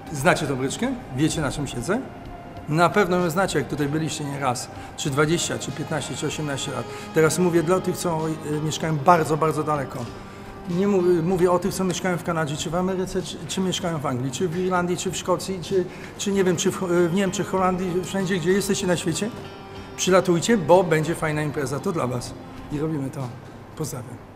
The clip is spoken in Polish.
Znacie tą bryczkę? Wiecie, na czym siedzę? Na pewno ją znacie, jak tutaj byliście nie raz. Czy 20, czy 15, czy 18 lat. Teraz mówię dla tych, co mieszkają bardzo, bardzo daleko. Nie mówię o tych, co mieszkają w Kanadzie, czy w Ameryce, czy mieszkają w Anglii, czy w Irlandii, czy w Szkocji, czy nie wiem, czy w Niemczech, Holandii, wszędzie, gdzie jesteście na świecie. Przylatujcie, bo będzie fajna impreza, to dla was. I robimy to. Pozdrawiam.